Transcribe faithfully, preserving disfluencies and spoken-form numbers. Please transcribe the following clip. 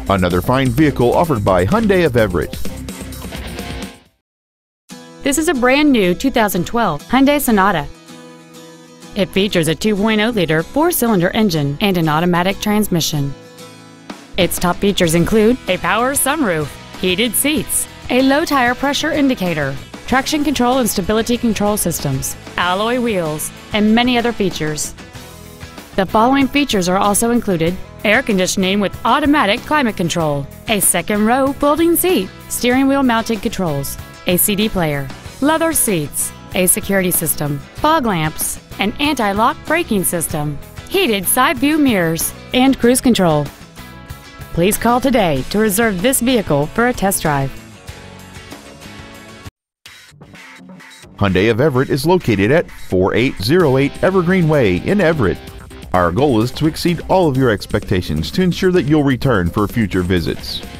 Another fine vehicle offered by Hyundai of Everett. This is a brand new two thousand twelve Hyundai Sonata. It features a two point oh liter four-cylinder engine and an automatic transmission. Its top features include a power sunroof, heated seats, a low tire pressure indicator, traction control and stability control systems, alloy wheels, and many other features. The following features are also included: air conditioning with automatic climate control, a second row folding seat, steering wheel mounted controls, a C D player, leather seats, a security system, fog lamps, an anti-lock braking system, heated side view mirrors, and cruise control. Please call today to reserve this vehicle for a test drive. Hyundai of Everett is located at forty-eight oh eight Evergreen Way in Everett. Our goal is to exceed all of your expectations to ensure that you'll return for future visits.